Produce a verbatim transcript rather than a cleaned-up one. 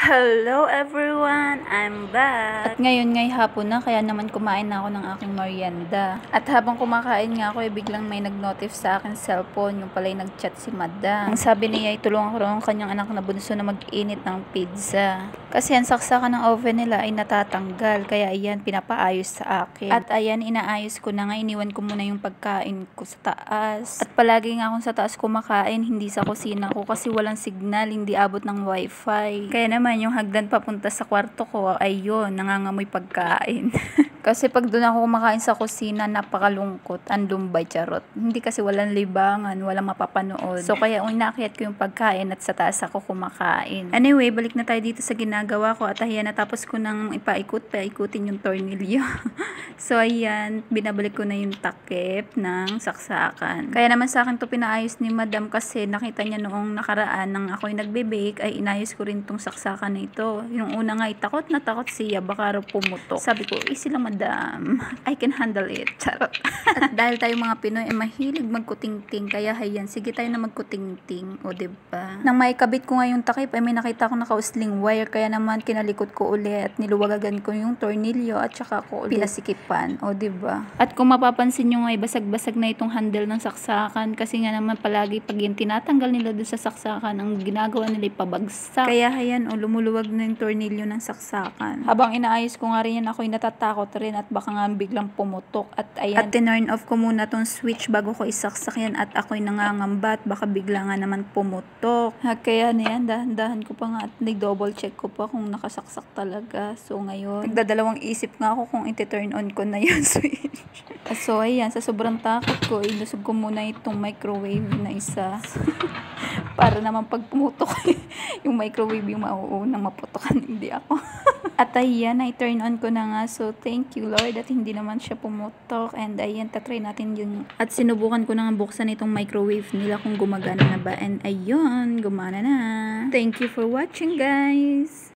Hello everyone! I'm back! At ngayon ngay hapon na, kaya naman kumain na ako ng aking merienda. At habang kumakain nga ako, eh, biglang may nag-notif sa akin cellphone, yung pala'y nag-chat si madam. Ang sabi niya ay tulungan ko raw ang kanyang anak na bunso na mag-init ng pizza. Kasi ang saksakan ng oven nila ay natatanggal, kaya ayan, pinapaayos sa akin. At ayan, inaayos ko na nga, iniwan ko muna yung pagkain ko sa taas. At palagi nga akong sa taas kumakain, hindi sa kusina ko kasi walang signal, hindi abot ng wifi. Kaya naman, yung hagdan papunta sa kwarto ko ay yun, nangangamoy pagkain. Kasi pag doon ako kumakain sa kusina, napakalungkot, ang lumbay, charot. Hindi kasi walang libangan, walang mapapanood. So kaya inakyat ko yung pagkain at sa taas ako kumakain. Anyway, balik na tayo dito sa ginagawa ko at ayan, natapos ko nang ipaikot, paikutin yung tornilyo. So ayan, binabalik ko na yung takip ng saksakan. Kaya naman sa akin to pinaayos ni madam kasi nakita niya noong nakaraan nang ako'y nagbe-bake ay inayos ko rin tong saksakan na ito. Yung una nga ay takot na takot siya, baka raw pumutok. Sabi ko, easy lang madam, I can handle it. Charot. At dahil tayo mga Pinoy ay mahilig magkuting-ting, kaya hayan, sige tayo na magkuting-ting, o diba? Nang maikabit ko nga yung takip ay may nakita ko nakausling wire, kaya naman kinalikot ko ulit at niluwagagan ko yung tornilyo at saka ko ulit pinasikipan, o diba? At kung mapapansin nyo nga ay basag-basag na itong handle ng saksakan kasi nga naman palagi pag yung tinatanggal nila dun sa saksakan, ang ginagawa nila ay pabagsak. Kaya hayan, o lumuluwag na yung tornilyo ng saksakan. Habang inaayos ko nga rin yan, ako'y natatakot rin at baka nga biglang pumutok. At ayan, at tinurn off ko muna tong switch bago ko isaksak yan at ako'y nangangamba at baka bigla nga naman pumutok. Ha, kaya na yan, dahan-dahan ko pa nga at nag-double check ko pa kung nakasaksak talaga. So ngayon, nagdadalawang isip nga ako kung iti-turn on ko na yung switch. So ayan, sa sobrang takot ko, ilusog ko muna itong microwave na isa. Para naman pag pumutok yung microwave yung mauunang maputokan, hindi ako. At ayan, i-turn on ko na nga. So, thank you Lord at hindi naman siya pumutok. And ayan, tatry natin yun. At sinubukan ko na nga buksan itong microwave nila kung gumagana na ba. And ayun, gumana na. Thank you for watching guys!